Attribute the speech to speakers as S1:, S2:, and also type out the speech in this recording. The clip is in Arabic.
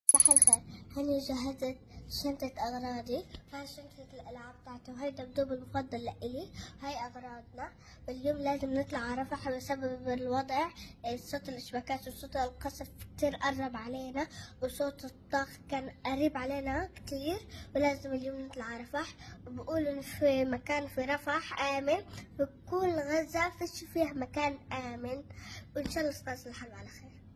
S1: صباح الخير. هني جهزت شنطة أغراضي، وهاي شنطة الألعاب بتاعتي، وهاي دبدوب المفضل لإلي، وهاي أغراضنا. واليوم لازم نطلع على رفح بسبب الوضع، صوت الإشباكات وصوت القصف كتير قرب علينا، وصوت الطخ كان قريب علينا كتير، ولازم اليوم نطلع على رفح. وبقولوا إن في مكان في رفح آمن، في كل غزة فيش فيه مكان آمن، وإن شاء الله تخلص الحرب على خير.